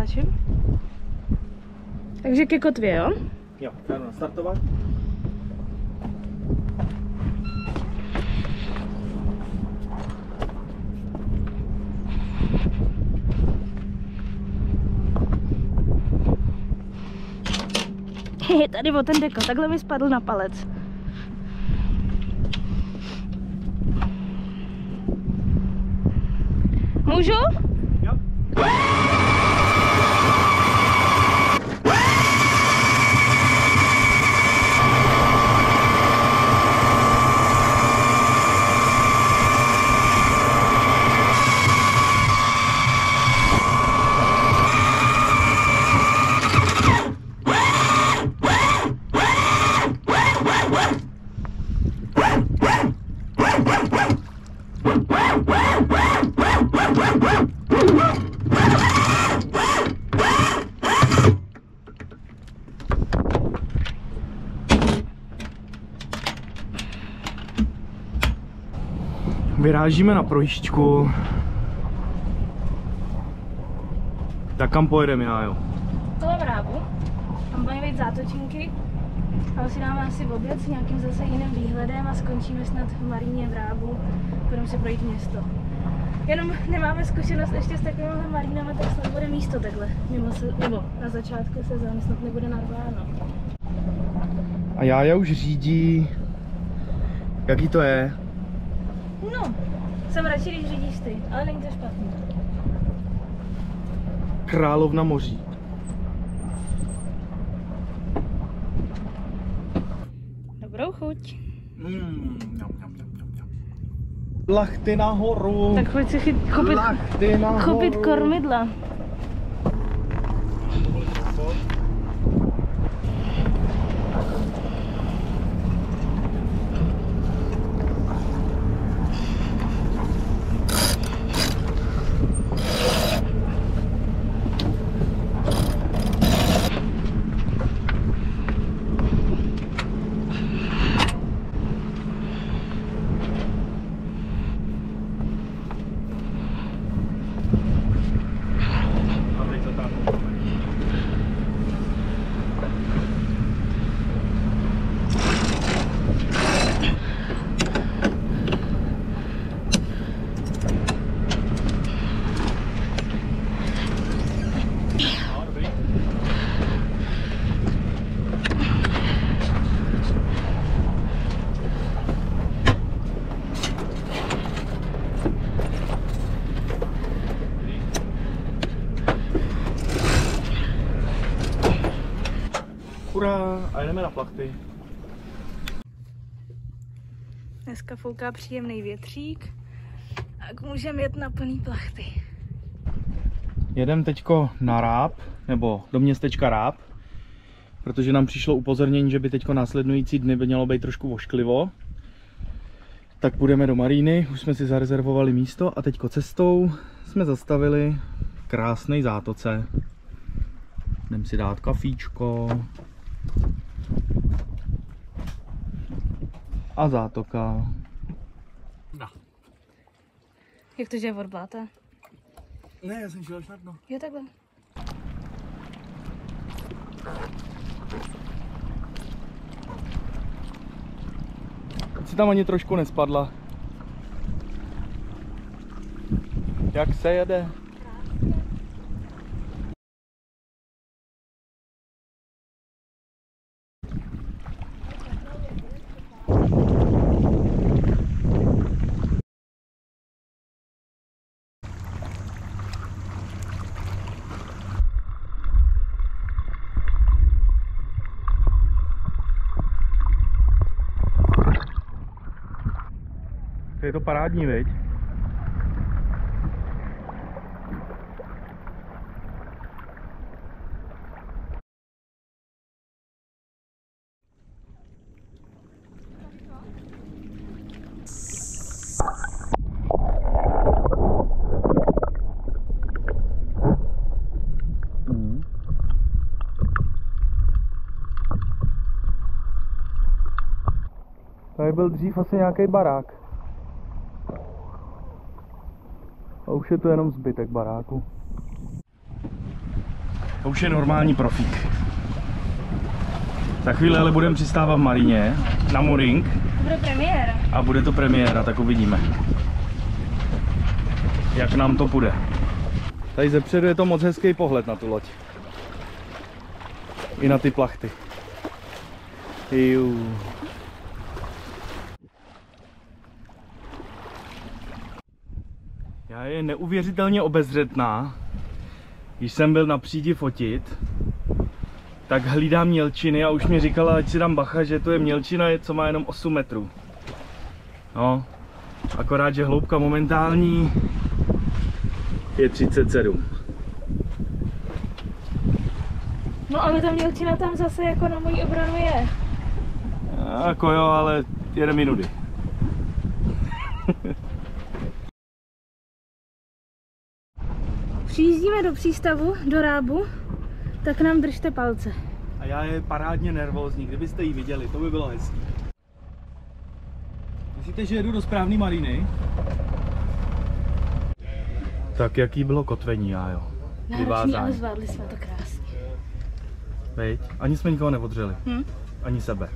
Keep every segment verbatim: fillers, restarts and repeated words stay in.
natáčím. Takže ke kotvě, jo? Jo, já jdu nastartovat. Je tady o ten deko, takhle mi spadl na palec. Můžu? Jo. Vyrážíme na projížďku. Tak kam pojedeme, já jo? Tohle Vrábu. Tam budeme být zátočinky. A si dáme asi oběd s nějakým zase jiným výhledem a skončíme snad v Maríně Vrábu. Budeme si projít město. Jenom nemáme zkušenost ještě s takovými marínami, tak snad bude místo takhle. Mimo se, nebo na začátku sezóny snad nebude narváno. A Jája už řídí. Jaký to je? No, jsem radši, když řídíš ty, ale není to špatný. Královna moří. Dobrou chuť. Mm, jam, jam, jam, jam, jam. Plachty nahoru. Tak pojď si chyt, chopit, Plachty nahoru. chopit kormidla. Hurá, a jdeme na plachty. Dneska fouká příjemný větřík, tak můžeme jet na plný plachty. Jedem teďko na Ráb, nebo do městečka Ráb, protože nám přišlo upozornění, že by teďko následující dny by mělo být trošku ošklivo. Tak půjdeme do Maríny, už jsme si zarezervovali místo a teďko cestou jsme zastavili v krásné zátoce. Jdeme si dát kafíčko. A zátoka. No. Jak to, že je od bláta? Ne, já jsem šel až na dno. Jo, takhle. Teď si tam ani trošku nespadla. Jak se jede? Je to parádní, viď? Mm. Tady byl dřív asi nějaký barák. A už je to jenom zbytek baráku. To už je normální profík. Za chvíli ale budeme přistávat v Maríně na mooring. To bude premiéra. A bude to premiéra, tak uvidíme, jak nám to půjde. Tady zepředu je to moc hezký pohled na tu loď. I na ty plachty. Jú. Já je neuvěřitelně obezřetná. Když jsem byl na přídi fotit, tak hlídám mělčiny a už mi říkala, ať si dám bacha, že to je mělčina, co má jenom osm metrů. No, akorát, že hloubka momentální je třicet sedm. No ale ta mělčina tam zase jako na mojí obranu je. Jako jo, ale jede minuty. Přijíždíme do přístavu, do Rábu, tak nám držte palce. A já je parádně nervózní, kdybyste ji viděli, to by bylo hezký. Myslíte, že jedu do správné Maríny? Tak jaký bylo kotvení, já jo. Náročný, ale zvládli jsme to krásně. Veď? Ani jsme nikoho neodřeli. Hm? Ani sebe.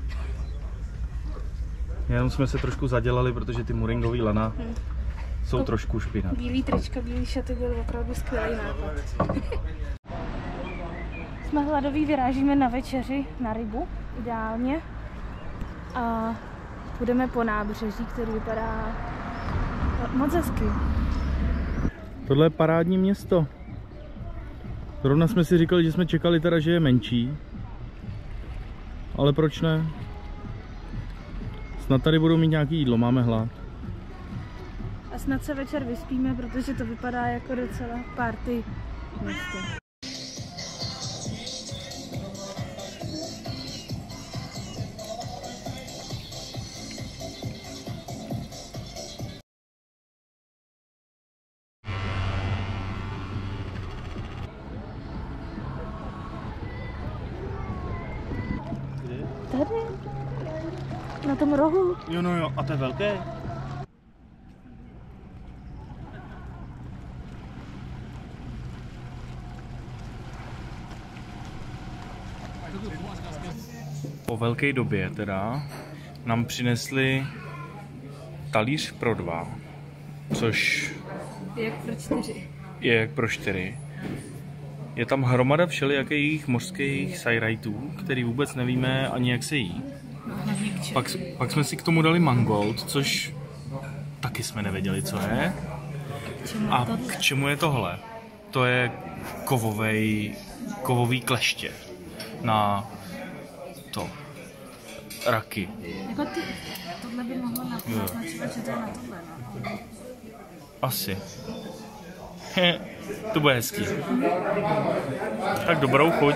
Jenom jsme se trošku zadělali, protože ty mooringový lana hm. jsou to trošku špinavé. Bílý trička, bílý šaty byl opravdu skvělý nápad. Jsme hladoví, vyrážíme na večeři na rybu, ideálně. A půjdeme po nábřeží, který vypadá moc hezky. Tohle je parádní město. Zrovna jsme si říkali, že jsme čekali teda, že je menší. Ale proč ne? Snad tady budou mít nějaký jídlo, máme hlad. A snad se večer vyspíme, protože to vypadá jako docela party město. Tady? Na tom rohu? Jo, no jo, a to je velké? Po velké době teda nám přinesli talíř pro dva, což Je jak pro čtyři. je jak pro čtyři. Je tam hromada všelijakých mořských sajrajtů, který vůbec nevíme ani jak se jí. Pak, pak jsme si k tomu dali mangold, což taky jsme nevěděli, co je. A k čemu je tohle? To je kovovej, kovový kleště na to, raky. Jako ty, tohle by mohlo naznačovat, že to je na tohle, no. Asi. He, to bude hezký. Tak dobrou chuť.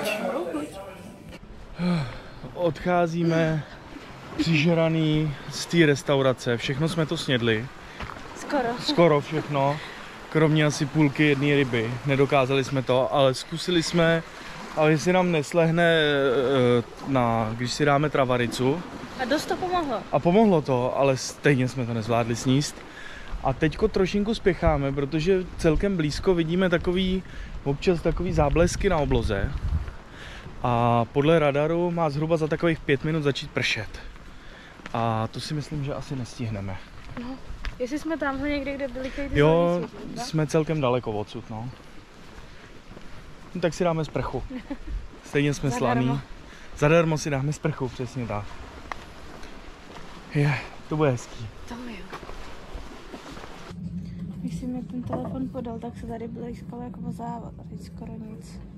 Odcházíme přižraný z té restaurace. Všechno jsme to snědli. Skoro. Skoro všechno. Kromě asi půlky jedné ryby. Nedokázali jsme to, ale zkusili jsme, ale jestli nám neslehne, na, když si dáme travaricu. A dost to pomohlo. A pomohlo to, ale stejně jsme to nezvládli sníst. A teďko trošinku spěcháme, protože celkem blízko vidíme takový, občas takový záblesky na obloze. A podle radaru má zhruba za takových pět minut začít pršet. A to si myslím, že asi nestihneme. No, jestli jsme tamhle někde, kde byli ty Jo, světí, jsme celkem daleko odsud, no. no. Tak si dáme sprchu. Stejně jsme slaný. Zadarmo si dáme sprchu, přesně tak. Je, to bude hezký. To jo. Když si mi ten telefon podal, tak se tady blízkalo jako o závod a teď skoro nic.